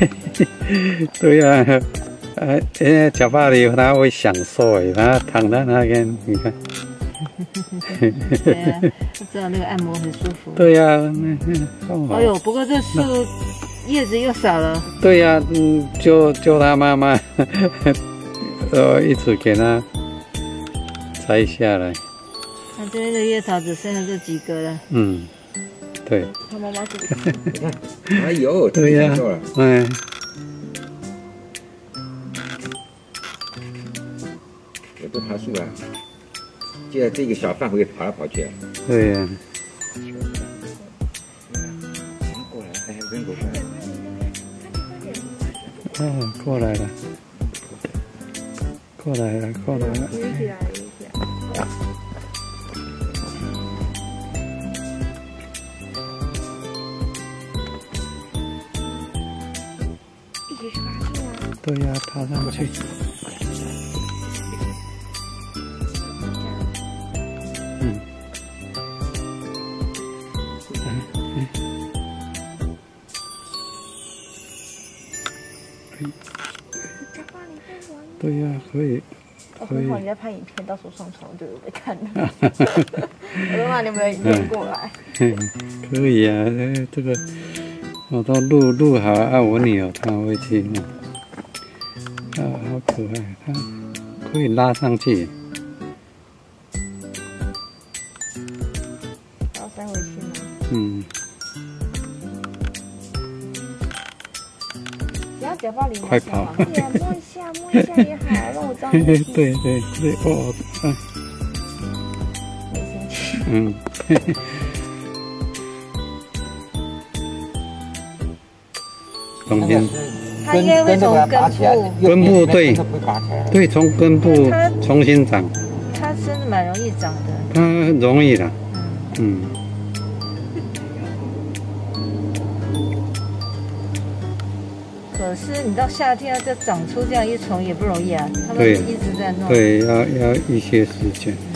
对呀，脚巴里他会享受诶，他躺在那边，你看。 对啊，我知道那个按摩很舒服。 对呀， 哎呦，不过这树叶子又少了。 对呀，就他妈妈，一直给他摘下来。 那这边的叶草只剩下这几个了。 嗯，对。 他妈妈煮。 你看，哎呦， 对呀，哎。 有多爬树啊！就在这个小范围跑来跑去。 对呀。 过来，还有人过来。 哦，过来了，过来了，过来了。 一起来，一起来。一起去爬树啊！ 对呀，爬上去。嗯。对呀，可以。 可以。你在拍影片，到时候上传就有被看了。我说那你有没有影片过来？ 可以啊，这个我都录好啊，我女儿她会去弄。啊，好可爱，它可以拉上去。 要塞回去吗？ 嗯。 只要脚巴里快跑！ 对呀，摸一下，摸一下也好，让我知道你的心。 对对对，哦， 没生气。 嗯。中间。 它应该会从根部对，对，从根部重新长。 它真的蛮容易长的。 它容易的，嗯。 可是你到夏天要再长出这样一丛也不容易啊，他们一直在弄。 对，要一些时间。